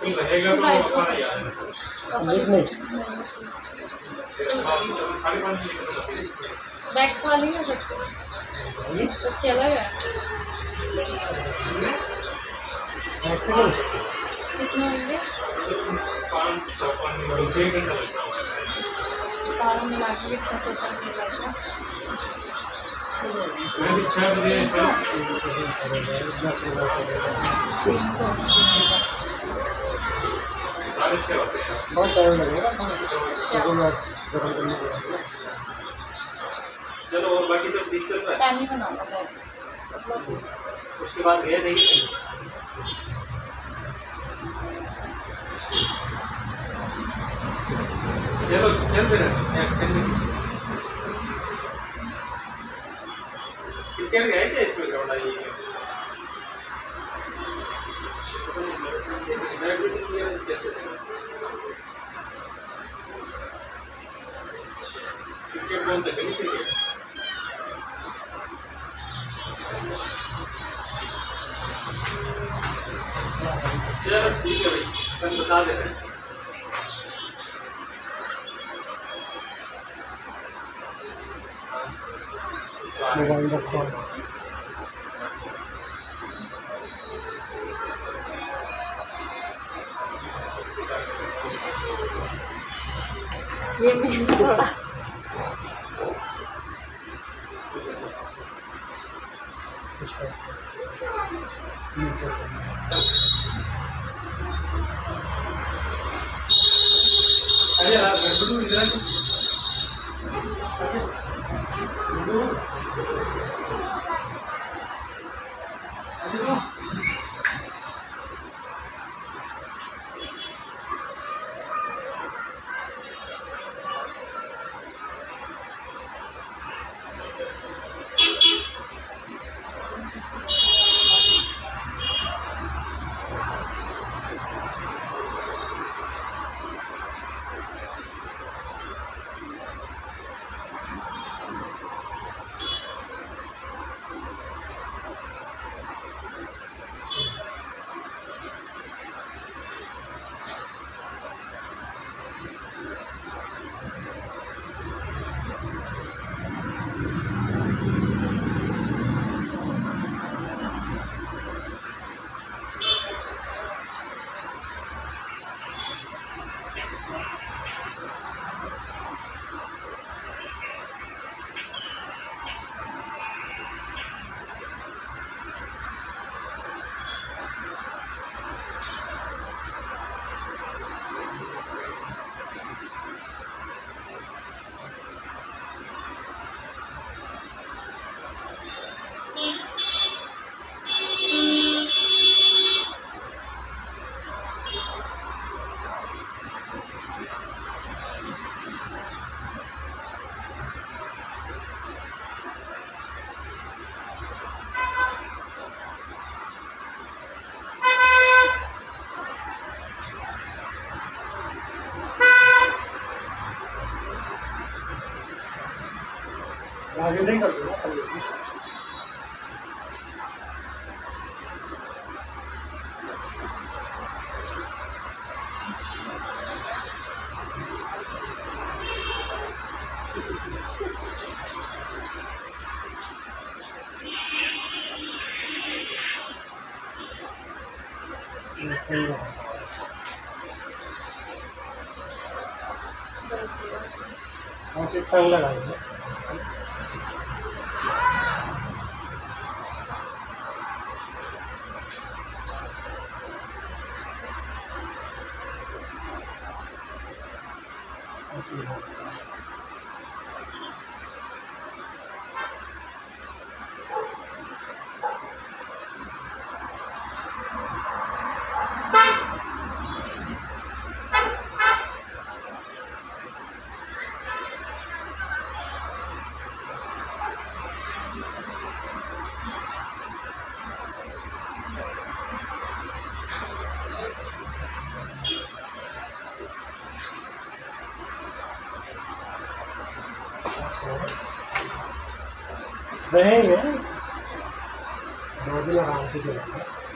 रहेगा तो हमारा याद नहीं बैक्स वाली में सकते उसके अलग है कितने होंगे 500 सारों मिला के कितना टोटल मिलेगा मैं भी 6 बजे 6:30 होते हैं बहुत टाइम लगेगा चलो और बाकी सब ठीक चल रहा है पानी बनाना मतलब उसके बाद गए नहीं चलो चलते रहे कितने गए थे इसमें करना ये क्रिकेट कौन से गली क्रिकेट चलो ठीक है भाई कल बता दे रहे हैं मोबाइल रखो ये मैंने थोड़ा अरे यार गुड्डू इधर गुड्डू आगे से ही कर दो ऐसे टाइम लगाएंगे रहेंगे 2 दिन आराम से चलेंगे।